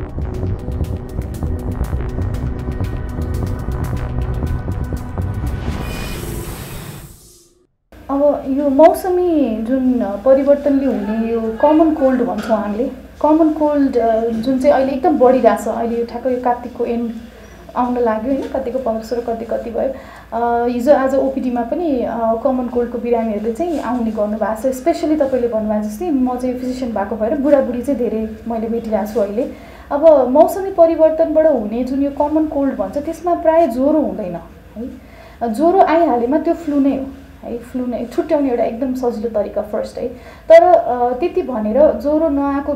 अब यो मौसमी जुन परिवर्तनले हुने यो कमन कोल्ड भन्छौँ हामीले, कमन कोल्ड जुन चाहिँ अहिले एकदम बढिरहेछ। अहिले यो ठ्याक्कै कार्तिकको एन्ड आउन लाग्यो होइन, कतिको 15 कति भयो। हिजो आज ओपिडीमा पनि कमन कोल्डको बिरामीहरूले चाहिँ आउने गर्नुभएको छ। स्पेसली तपाईँले भन्नुभएको जस्तै म चाहिँ फिजिसियन भएको भएर बुढाबुढी चाहिँ धेरै मैले भेटिरहेको छु अहिले। अब मौसमी परिवर्तनबाट हुने जुन यो कमन कोल्ड भन्छ त्यसमा प्रायः ज्वरो हुँदैन है। ज्वरो आइहालेमा त्यो फ्लू नै हो है। फ्लू नै छुट्याउने एउटा एकदम सजिलो तरिका फर्स्ट है। तर त्यति भनेर ज्वरो नआएको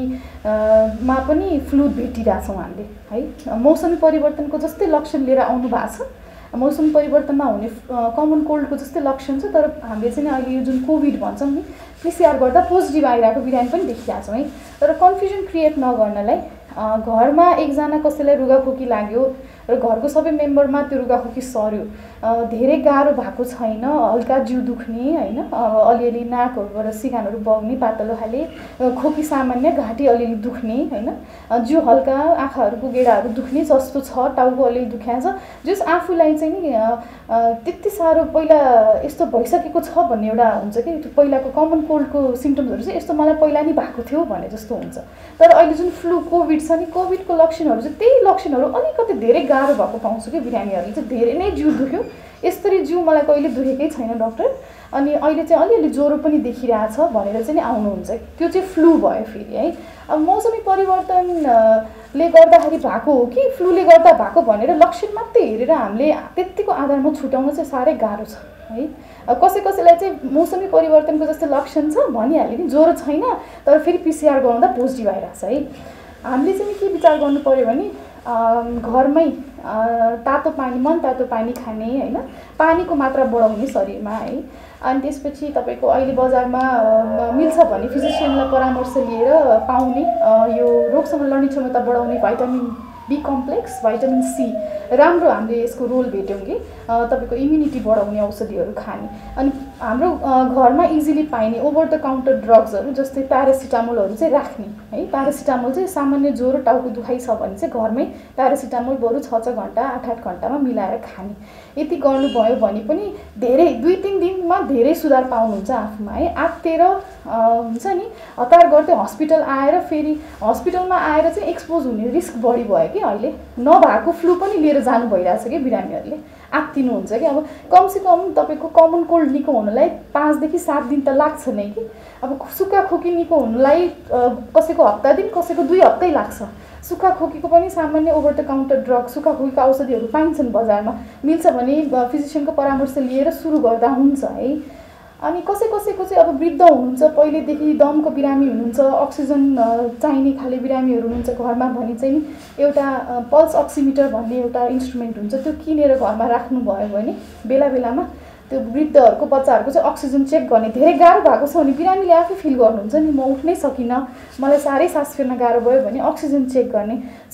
बिरामीमा पनि फ्लू भेटिरहेछौँ हामीले है। मौसमी परिवर्तनको जस्तै लक्षण लिएर आउनु भएको छ। मौसम परिवर्तनमा हुने कमन कोल्डको जस्तै लक्षण छ। तर हामीले चाहिँ अहिले यो जुन कोभिड भन्छौँ नि, पिसिआर गर्दा पोजिटिभ आइरहेको बिरामी पनि देखिरहेको छौँ है। तर कन्फ्युजन क्रिएट नगर्नलाई घरमा एकजना कसैलाई रुगाखोकी लाग्यो र घरको सबै मेम्बरमा त्यो रुगाखोकी सर्यो, धेरै गाह्रो भएको छैन, हल्का जिउ दुख्ने होइन, अलिअलि नाकहरूबाट सिगानहरू बग्ने पातलो खाले, खोकी सामान्य, घाँटी अलिअलि दुख्ने होइन, जिउ हल्का, आँखाहरूको गेडाहरू दुख्ने जस्तो छ, टाउको अलिअलि दुख्या छ, जस आफूलाई चाहिँ नि त्यति साह्रो पहिला यस्तो भइसकेको छ भन्ने एउटा हुन्छ कि पहिलाको कमन कोल्डको सिम्टम्सहरू चाहिँ यस्तो मलाई पहिला नि भएको थियो भने जस्तो हुन्छ। तर अहिले जुन फ्लू कोभिड छ नि, कोभिडको लक्षणहरू चाहिँ त्यही लक्षणहरू अलिकति धेरै गाह्रो भएको पाउँछु कि बिरामीहरूले चाहिँ धेरै नै जिउ दुख्यो, यसरी जिउ मलाई कहिले दुखेकै छैन डक्टर, अनि अहिले चाहिँ अलिअलि ज्वरो पनि देखिरहेछ भनेर चाहिँ आउनुहुन्छ। त्यो चाहिँ फ्लू भयो फेरि है। अब मौसमी परिवर्तनले गर्दाखेरि भएको हो कि फ्लूले गर्दा भएको भनेर लक्षण मात्रै हेरेर हामीले त्यतिको आधारमा छुट्याउन चाहिँ साह्रै गाह्रो छ है। कसैलाई चाहिँ मौसमी परिवर्तनको जस्तो लक्षण छ भनिहाल्यो नि, ज्वरो छैन तर फेरि पिसिआर गराउँदा पोजिटिभ आइरहेछ है। हामीले चाहिँ के विचार गर्नु पर्यो भने घरमै तातो पानी, मन तातो पानी खाने होइन, पानीको मात्रा बढाउने शरीरमा है। अनि त्यसपछि तपाईँको अहिले बजारमा मिल्छ भने फिजिसियनलाई परामर्श लिएर पाउने यो रोगसँग लड्ने क्षमता बढाउने vitamin B complex, vitamin C राम्रो हामीले यसको रोल भेट्यौँ कि तपाईँको इम्युनिटी बढाउने औषधिहरू खाने। अनि हाम्रो घरमा इजिली पाइने ओभर द काउन्टर ड्रग्सहरू जस्तै प्यारासिटामोलहरू चाहिँ राख्ने है। प्यारासिटामोल चाहिँ सामान्य ज्वरो टाउको दुखाइ छ भने चाहिँ घरमै प्यारासिटामोल बरु 6-6 घन्टा 8-8 घन्टामा मिलाएर खाने। यति गर्नुभयो भने पनि धेरै 2-3 दिनमा धेरै सुधार पाउनुहुन्छ आफूमा है। आत्तेर हुन्छ नि, हतार गर्दै हस्पिटल आएर फेरि हस्पिटलमा आएर चाहिँ एक्सपोज हुने रिस्क बढी भयो कि अहिले नभएको फ्लू पनि लिएर जानु भइरहेछ कि बिरामीहरूले आत्तिनुहुन्छ कि। अब कमसेकम तपाईँको कमन कोल्ड निको हुनलाई 5 देखि 7 दिन त लाग्छ नै कि। अब सुक्खा खोकी निको हुनलाई कसैको हप्ता दिन, कसैको 2 हप्तै लाग्छ। सुक्खा खोकीको पनि सामान्य ओभर द काउन्टर ड्रग, सुक्खा खोकीको औषधिहरू पाइन्छन् बजारमा, मिल्छ भने फिजिसियनको परामर्श लिएर सुरु गर्दा हुन्छ है। अनि कसैको चाहिँ अब वृद्ध हुनुहुन्छ, पहिलेदेखि दमको बिरामी हुनुहुन्छ, अक्सिजन चाहिने खाले बिरामीहरू हुनुहुन्छ घरमा भने चाहिँ एउटा पल्स अक्सिमिटर भन्ने एउटा इन्स्ट्रुमेन्ट हुन्छ, त्यो किनेर घरमा राख्नुभयो भने बेला बेलामा त्यो वृद्धहरूको बच्चाहरूको चाहिँ अक्सिजन चेक गर्ने। धेरै गाह्रो भएको छ भने बिरामीले आफै फिल गर्नुहुन्छ नि, म उठ्नै सकिनँ, मलाई साह्रै सास फेर्न गाह्रो भयो भने अक्सिजन चेक गर्ने।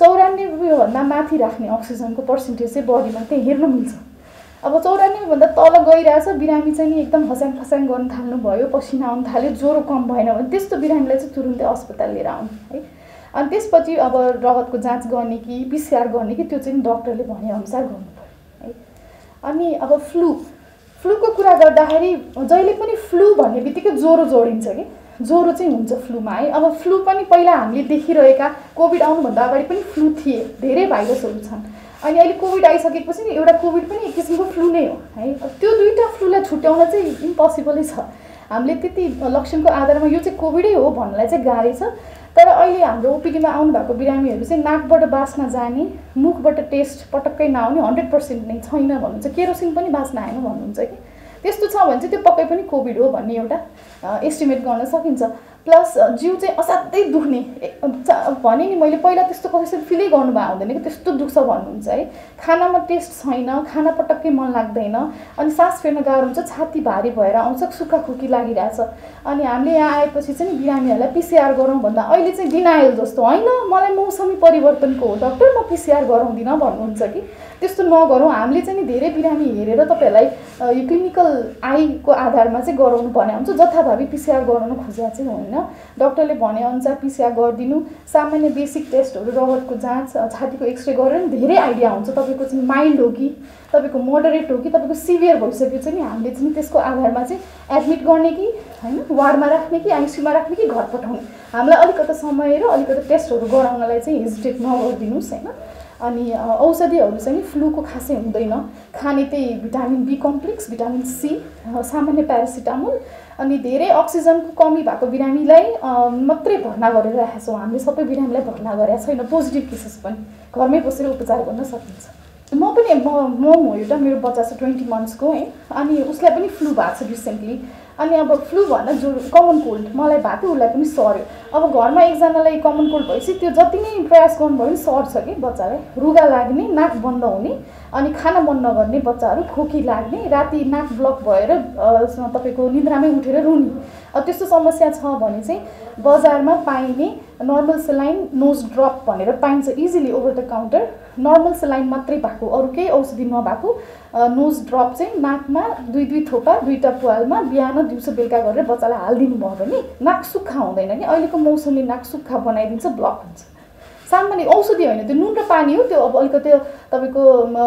94 भन्दा माथि राख्ने अक्सिजनको पर्सेन्टेज चाहिँ बडीमा त्यही हेर्न मिल्छ। अब 94 भन्दा तल गइरहेछ बिरामी चाहिँ नि एकदम खस्याङ खस्याङ गर्न थाल्नु भयो, पसिना आउन थाल्यो, ज्वरो कम भएन भने त्यस्तो बिरामीलाई चाहिँ तुरुन्तै अस्पताल लिएर आउनु है। अनि त्यसपछि अब रगतको जाँच गर्ने कि पिसिआर गर्ने कि त्यो चाहिँ डक्टरले भनेअनुसार गर्नु पर्यो है। अनि अब फ्लूको कुरा गर्दाखेरि जहिले पनि फ्लू भन्ने बित्तिकै ज्वरो जोडिन्छ कि, ज्वरो चाहिँ हुन्छ फ्लूमा है। अब फ्लू पनि पहिला हामीले देखिरहेका कोभिड आउनुभन्दा अगाडि पनि फ्लू थिए, धेरै भाइरसहरू छन्। अनि अहिले कोभिड आइसकेपछि नि एउटा कोभिड पनि एक किसिमको फ्लू नै हो है। त्यो दुईवटा फ्लूलाई छुट्याउन चाहिँ इम्पोसिबलै छ। हामीले त्यति लक्षणको आधारमा यो चाहिँ कोभिडै हो भन्नलाई चाहिँ गाह्रै छ। तर अहिले हाम्रो ओपिडीमा आउनुभएको बिरामीहरू चाहिँ नाकबाट बास्ना जाने, मुखबाट टेस्ट पटक्कै नआउने 100% नै छैन भन्नुहुन्छ, केरोसिन पनि बास्ना आएन भन्नुहुन्छ कि। त्यस्तो छ भने चाहिँ त्यो पक्कै पनि कोभिड हो भन्ने एउटा एस्टिमेट गर्न सकिन्छ। प्लस जिउ चाहिँ असाध्यै दुख्ने भने नि मैले पहिला त्यस्तो कसैले फिलै गर्नुभएको हुँदैन कि त्यस्तो दुख्छ भन्नुहुन्छ है। खानामा टेस्ट छैन, खाना पटक्कै मन लाग्दैन, अनि सास फेर्न गाह्रो हुन्छ, छाती भारी भएर आउँछ, सुक्खा खोकी लागिरहेछ। अनि हामीले यहाँ आएपछि चाहिँ बिरामीहरूलाई पिसिआर गरौँ भन्दा अहिले चाहिँ डिनायल जस्तो, होइन मलाई मौसमी परिवर्तनको हो डक्टर, म पिसिआर गराउँदिनँ भन्नुहुन्छ कि। त्यस्तो नगरौँ, हामीले चाहिँ नि धेरै बिरामी हेरेर तपाईँहरूलाई यो क्लिनिकल आइको आधारमा चाहिँ गराउनु पर्ने हुन्छ, जथाभावी पिसिआर गराउनु खोजेको चाहिँ होइन होइन डाक्टरले भनेअनुसार पिसिआर गरिदिनु सामान्य बेसिक टेस्टहरू रगतको जाँच छातीको एक्सरे गरेर धेरै आइडिया हुन्छ तपाईँको चाहिँ माइल्ड हो कि तपाईँको मोडरेट हो कि तपाईँको सिभियर भइसक्यो चाहिँ नि हामीले चाहिँ त्यसको आधारमा चाहिँ एडमिट गर्ने कि होइन वार्डमा राख्ने कि आइसियुमा राख्ने कि घर पठाउने हामीलाई अलिकति समय र अलिकति टेस्टहरू गराउनलाई चाहिँ हेजिटेट नगरिदिनुहोस् होइन अनि औषधिहरू चाहिँ फ्लूको खासै हुँदैन खाने त्यही vitamin B complex vitamin C सामान्य प्यारासिटामोल अनि धेरै अक्सिजनको कमी भएको बिरामीलाई मात्रै भर्ना गरेर राखेका छौँ हामीले सबै बिरामीलाई भर्ना गरेका छैन पोजिटिभ केसेस पनि घरमै बसेर उपचार गर्न सकिन्छ म पनि म हो एउटा मेरो बच्चा छ 20 मन्थ्सको है अनि उसलाई पनि फ्लू भएको छ रिसेन्टली अनि अब फ्लू भन्दा जो कमन कोल्ड मलाई भएको उसलाई पनि सर्यो अब घरमा एकजनालाई कमन कोल्ड भएपछि त्यो जति नै प्रयास गर्नुभयो भने सर्छ कि बच्चालाई रुगा लाग्ने नाक बन्द हुने अनि खाना मन नगर्ने बच्चाहरू खोकी लाग्ने राति नाक ब्लक भएर तपाईँको निद्रामै उठेर रुने अब त्यस्तो समस्या छ भने चाहिँ बजारमा पाइने नर्मल सेलाइन नोज ड्रप भनेर पाइन्छ easily over the counter normal saline मात्रै भएको अरू केही औषधि नभएको नोज ड्रप चाहिँ नाकमा दुई थोपा दुईवटा प्वालमा बिहान दिउँसो बेलुका गरेर बच्चालाई हालिदिनु भयो भने नाक सुक्खा हुँदैन कि अहिलेको मौसमले नाक सुक्खा बनाइदिन्छ ब्लक हुन्छ सामान्य औषधि होइन त्यो नुन र पानी हो त्यो अब अलिकति तपाईँको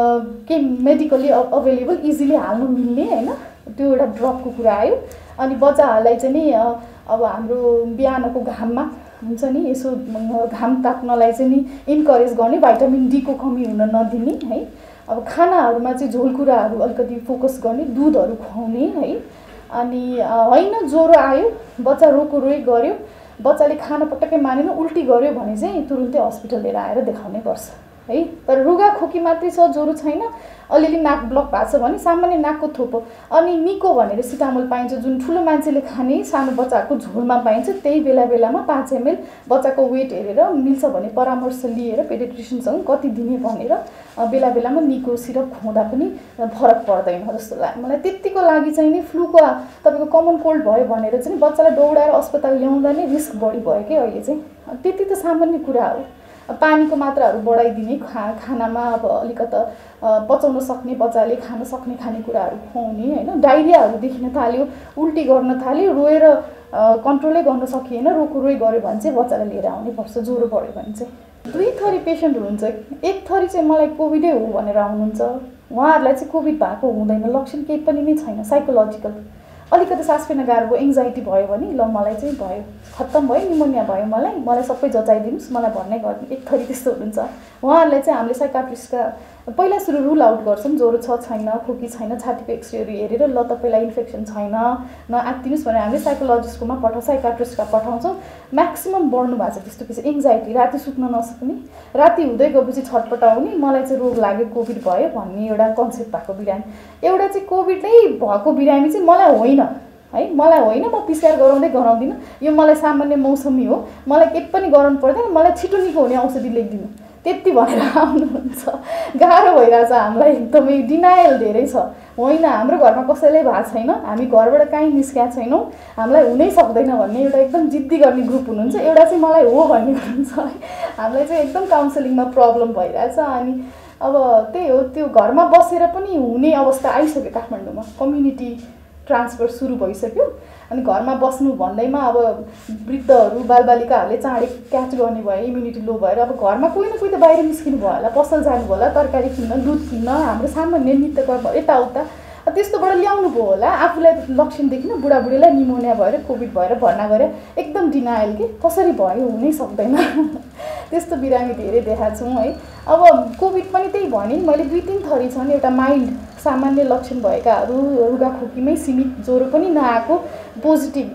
के मेडिकली अभाइलेबल इजिली हाल्नु मिल्ने होइन त्यो एउटा ड्रपको कुरा आयो अनि बच्चाहरूलाई चाहिँ नि अब हाम्रो बिहानको घाममा हुन्छ नि यसो घाम ताप्नलाई चाहिँ नि इन्करेज गर्ने भिटामिन डी को कमी हुन नदिने है अब खानाहरूमा चाहिँ झोल कुराहरू अलिकति फोकस गर्ने दुधहरू खुवाउने है अनि होइन ज्वरो आयो बच्चा रोको रोइ गर्यो बच्चाले खाना पटक्कै मानेन उल्टी गर्यो भने चाहिँ तुरुन्तै हस्पिटल लिएर आएर देखाउनै पर्छ है तर रुगा खोकी मात्रै छ ज्वरो छैन अलिअलि नाक ब्लक भएको छ भने सामान्य नाकको थोपो अनि निको भनेर सिटामोल पाइन्छ जुन ठुलो मान्छेले खाने सानो बच्चाको झोलमा पाइन्छ त्यही बेलामा 5 ml बच्चाको वेट हेरेर मिल्छ भने परामर्श लिएर पेडिट्रिसियनसँग कति दिने भनेर बेलामा निको सिरप खुवाउँदा पनि फरक पर्दैन जस्तो लाग्छ मलाई त्यतिको लागि चाहिँ नि फ्लूको तपाईँको कमन कोल्ड भयो भनेर चाहिँ बच्चालाई दौडाएर अस्पताल ल्याउँदा नै रिस्क बढी भयो कि अहिले चाहिँ त्यति त सामान्य कुरा हो पानीको मात्राहरू बढाइदिने खानामा अब अलिकति पचाउन सक्ने बच्चाले खान सक्ने खानेकुराहरू खुवाउने होइन डाइरियाहरू देखिन थाल्यो उल्टी गर्न थाल्यो रोएर कन्ट्रोलै गर्न सकिएन रोको रोइ गऱ्यो भने चाहिँ बच्चालाई लिएर आउनै पर्छ ज्वरो बढ्यो भने चाहिँ दुई थरी पेसेन्ट हुनुहुन्छ एक थरी चाहिँ मलाई कोभिडै हो भनेर आउनुहुन्छ उहाँहरूलाई चाहिँ कोभिड भएको हुँदैन लक्षण केही पनि नै छैन साइकोलोजिकल अलिकति सास फेर्न गाह्रो भयो एङ्जाइटी भयो भने ल मलाई चाहिँ भयो खत्तम भयो निमोनिया भयो मलाई सबै जचाइदिनुहोस् मलाई भन्ने गर्ने एक थरी त्यस्तो हुनुहुन्छ उहाँहरूलाई चाहिँ हामीले साइकाट्रिस्टका पहिला सुरु रुल आउट गर्छौँ ज्वरो छ छैन खोकी छैन छातीको एक्सरेहरू हेरेर ल तपाईँलाई इन्फेक्सन छैन नआत्तिनुहोस् भने हामीले साइकोलोजिस्टकोमा साइकाट्रिस्टका पठाउँछौँ म्याक्सिमम् बढ्नु भएको छ त्यस्तो केस एङ्जाइटी राति सुत्न नसक्ने राति हुँदै गएपछि छटपटाउने मलाई चाहिँ रोग लाग्यो कोभिड भयो भन्ने एउटा कन्सेप्ट भएको बिरामी एउटा चाहिँ कोभिड नै भएको बिरामी चाहिँ मलाई होइन है मलाई होइन म पिसिआर गराउँदिनँ यो मलाई सामान्य मौसमी हो मलाई केही पनि गराउनु पर्दैन मलाई छिटो निको हुने औषधि लेखिदिनु त्यति भनेर आउनुहुन्छ गाह्रो भइरहेछ हामीलाई एकदमै डिनायल धेरै छ होइन हाम्रो घरमा कसैले भएको छैन हामी घरबाट कहीँ निस्केका छैनौँ हामीलाई हुनै सक्दैन भन्ने एउटा एकदम जिद्दी गर्ने ग्रुप हुनुहुन्छ एउटा चाहिँ मलाई हो भन्ने हुनुहुन्छ हामीलाई चाहिँ एकदम काउन्सिलिङमा प्रब्लम भइरहेछ अनि अब त्यही हो त्यो घरमा बसेर पनि हुने अवस्था आइसक्यो काठमाडौँमा कम्युनिटी ट्रान्सफर सुरु भइसक्यो अनि घरमा बस्नु भन्दैमा अब वृद्धहरू बालबालिकाहरूले चाँडै क्याच गर्ने भयो इम्युनिटी लो भएर अब घरमा कोही न कोही त बाहिर निस्किनु भयो होला पसल जानुभयो होला तरकारी किन्न दुध किन्न हाम्रो सामान्य नित्यकर्म यताउता त्यस्तोबाट ल्याउनु भयो होला आफूलाई लक्षण देखिन बुढाबुढीलाई निमोनिया भएर कोभिड भएर भर्ना गरे एकदम डिनायल के कसरी भयो हुनै सक्दैन त्यस्तो बिरामी धेरै देखाएको छौँ है अब कोभिड पनि त्यही भने मैले 2-3 थरी छन् एउटा माइल्ड सामान्य लक्षण भएकाहरू रुगा खोकीमै सीमित ज्वरो पनि नआएको पोजिटिभ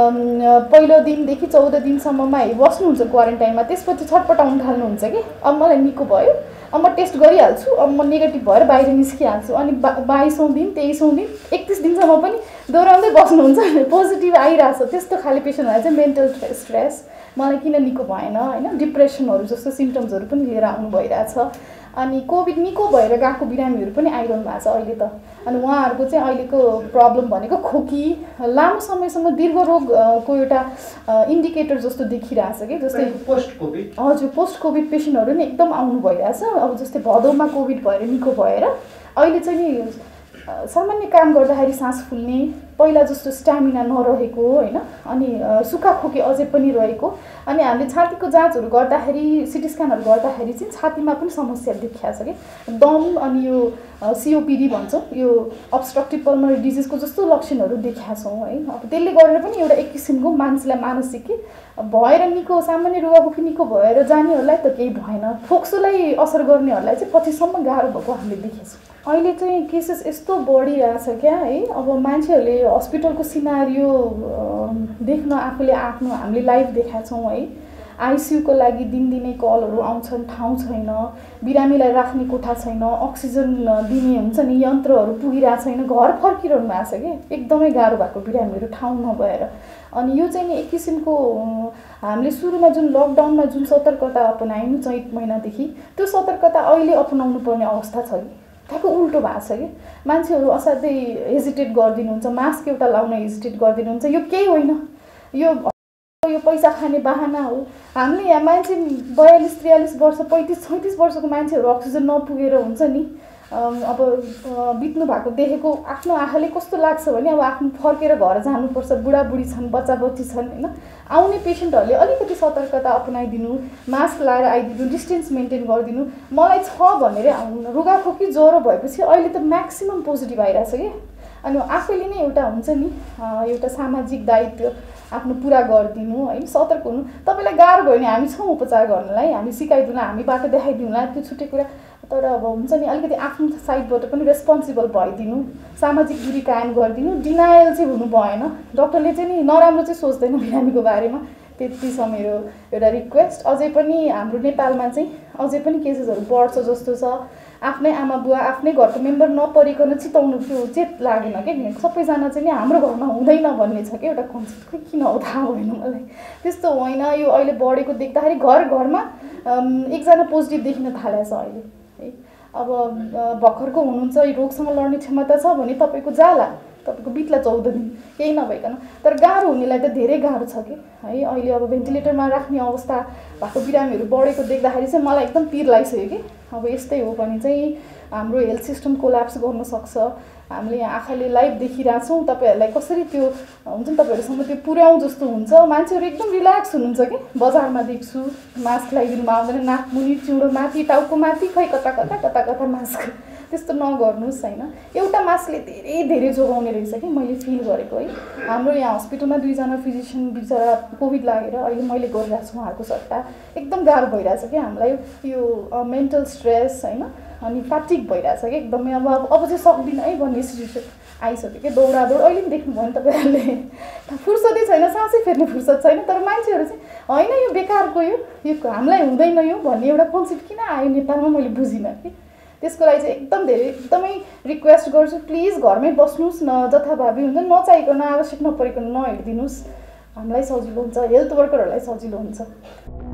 पहिलो दिनदेखि 14 दिनसम्ममा बस्नुहुन्छ क्वारेन्टाइनमा त्यसपछि छटपटाउन थाल्नुहुन्छ कि अब मलाई निको भयो अब म टेस्ट गरिहाल्छु अब म नेगेटिभ भएर बाहिर निस्किहाल्छु अनि 22औं दिन 23औं दिन 31 दिनसम्म पनि दोहोऱ्याउँदै बस्नुहुन्छ पोजिटिभ आइरहेछ त्यस्तो खाले पेसेन्टहरूलाई चाहिँ मेन्टल स्ट्रेस मलाई किन निको भएन होइन डिप्रेसनहरू जस्तो सिम्टम्सहरू पनि लिएर आउनु भइरहेछ अनि कोभिड निको भएर गएको बिरामीहरू पनि आइरहनु भएको छ अहिले त अनि उहाँहरूको चाहिँ अहिलेको प्रब्लम भनेको खोकी लामो समयसम्म दीर्घ रोगको एउटा इन्डिकेटर जस्तो देखिरहेछ कि जस्तै पोस्ट कोभिड हजुर पोस्ट कोभिड पेसेन्टहरू नि एकदम आउनु भइरहेछ अब जस्तै भदौमा कोभिड भएर निको भएर अहिले चाहिँ नि सामान्य काम गर्दाखेरि सास फुल्ने, पहिला जस्तो स्ट्यामिना नरहेको हैन, अनि सुक्खा खोकी अझै पनि रहेको, अनि हामीले छातीको जाँचहरू गर्दाखेरि सिटी स्क्यानहरू गर्दाखेरि चाहिँ छातीमा पनि समस्या देखिया छ के दम अनि यो सीओपीडी भन्छौँ यो अब्स्ट्रक्टिभ पल्मोनरी डिजिजको जस्तो लक्षणहरू देखिया छौँ है। अब त्यसले गरेर पनि एउटा एक किसिमको मान्छेलाई मानसिक कि भएर निको सामान्य रुगाखोकी निको भएर जानेहरूलाई त केही भएन, फोक्सोलाई असर गर्नेहरूलाई चाहिँ पछिसम्म गाह्रो भएको हामीले देखेछौँ। अहिले चाहिँ केसेस यस्तो बढिरहेछ क्या है। अब मान्छेहरूले हस्पिटलको सिनारियो देख्न आफूले आफ्नो हामीले लाइभ देखाएको छौँ है। आइसियूको लागि दिनदिनै कलहरू आउँछन्, ठाउँ छैन, बिरामीलाई राख्ने कोठा छैन, अक्सिजन दिने हुन्छ नि यन्त्रहरू पुगिरहेको छैन, घर फर्किरहनु भएको छ कि एकदमै गाह्रो भएको बिरामीहरू ठाउँ नभएर। अनि यो चाहिँ नि एक किसिमको हामीले सुरुमा जुन लकडाउनमा जुन सतर्कता अपनायौँ चैत महिनादेखि त्यो सतर्कता अहिले अपनाउनु पर्ने अवस्था छ कि ठ्याक्क उल्टो भएको छ कि मान्छेहरू असाध्यै हेजिटेट गरिदिनुहुन्छ, मास्क एउटा लाउन हेजिटेट गरिदिनुहुन्छ। यो केही होइन, यो पैसा खाने बाहना हो। हामीले यहाँ मान्छे 42-43 वर्ष 35-36 वर्षको मान्छेहरू अक्सिजन नपुगेर हुन्छ नि अब बित्नु भएको देखेको आफ्नो आँखाले कस्तो लाग्छ भने अब आफ्नो फर्केर घर जानुपर्छ, बुढाबुढी छन्, बच्चाबच्ची छन् हैन। आउने पेसेन्टहरूले अलिकति सतर्कता अपनाइदिनु, मास्क लगाएर आइदिनु, डिस्टेन्स मेन्टेन गरिदिनु। मलाई छ भनेर आउनु, रुगाखोकी ज्वरो भएपछि अहिले त म्याक्सिमम पोजिटिभ आइरहेछ कि। अनि आफैले नै एउटा हुन्छ नि एउटा सामाजिक दायित्व आफ्नो पुरा गरिदिनु है, सतर्क हुनु। तपाईँलाई गाह्रो भयो भने हामी छौँ उपचार गर्नलाई, हामी सिकाइदिउँला, हामी बाटो देखाइदिउँला, त्यो छुट्टै कुरा। तर अब हुन्छ नि अलिकति आफ्नो साइडबाट पनि रेस्पोन्सिबल भइदिनु, सामाजिक दूरी कायम गरिदिनु, डिनायल चाहिँ हुनु भएन। डक्टरले चाहिँ नि नराम्रो चाहिँ सोच्दैन बिरामीको बारेमा, त्यति छ मेरो एउटा रिक्वेस्ट। अझै पनि हाम्रो नेपालमा चाहिँ अझै पनि केसेसहरू बढ्छ जस्तो छ। आफ्नै आमा बुवा आफ्नै घरको मेम्बर नपरिकन चिताउनु त्यो चेत लागेन कि सबैजना चाहिँ नि हाम्रो घरमा हुँदैन भन्ने छ कि एउटा कन्सेप्ट। खोइ किन हो थाहा भएन मलाई, त्यस्तो होइन। यो अहिले बढेको देख्दाखेरि घर घरमा एकजना पोजिटिभ देखिन थालेको छ अहिले है। अब भर्खरको हुनुहुन्छ, यो रोगसँग लड्ने क्षमता छ भने तपाईँको जाला, तपाईँको बित्ला 14 दिन केही नभइकन। तर गाह्रो हुनेलाई त धेरै गाह्रो छ कि है। अहिले अब भेन्टिलेटरमा राख्ने अवस्था भएको बिरामीहरू बढेको देख्दाखेरि चाहिँ मलाई एकदम पिर लागिसक्यो कि अब यस्तै हो भने चाहिँ हाम्रो हेल्थ सिस्टम कोल्याप्स गर्न सक्छ। हामीले यहाँ आँखाले लाइभ देखिरहेछौँ, तपाईँहरूलाई कसरी त्यो हुन्छ नि तपाईँहरूसँग त्यो पुर्याउँ जस्तो हुन्छ। मान्छेहरू एकदम रिल्याक्स हुनुहुन्छ कि बजारमा देख्छु, मास्क लगाइदिनु आउँदैन, नाक मुनि चिउँडो माथि टाउको माथि, खै कता कता कता कता मास्क। त्यस्तो नगर्नुहोस् हैन। एउटा मास्कले धेरै धेरै जोगाउने रहेछ कि मैले फिल गरेको है। हाम्रो यहाँ हस्पिटलमा 2 जना फिजिशियन बिचरा कोभिड लागेर अहिले मैले गरिरहेको छु उहाँहरूको सट्टा। एकदम गाह्रो भइरहेछ कि हामीलाई यो मेन्टल स्ट्रेस हैन, अनि फ्याटिक भइरहेछ कि एकदमै अब चाहिँ सक्दिनँ है भन्ने सिचुएसन आइसक्यो कि दौडादौड अहिले पनि देख्नुभयो नि तपाईँहरूले, फुर्सदै छैन, सासै फेर्ने फुर्सद छैन। तर मान्छेहरू चाहिँ होइन यो बेकारको यो हामीलाई हुँदैन यो भन्ने एउटा कन्सेप्ट किन आयो नेपालमा मैले बुझिनँ कि। त्यसको लागि चाहिँ एकदमै रिक्वेस्ट गर्छु, प्लिज घरमै बस्नुहोस् न, जथाभावी हुन्छ नचाहिकन आवश्यक नपरिकन नहिँडिदिनुहोस्, हामीलाई सजिलो हुन्छ, हेल्थ वर्करहरूलाई सजिलो हुन्छ।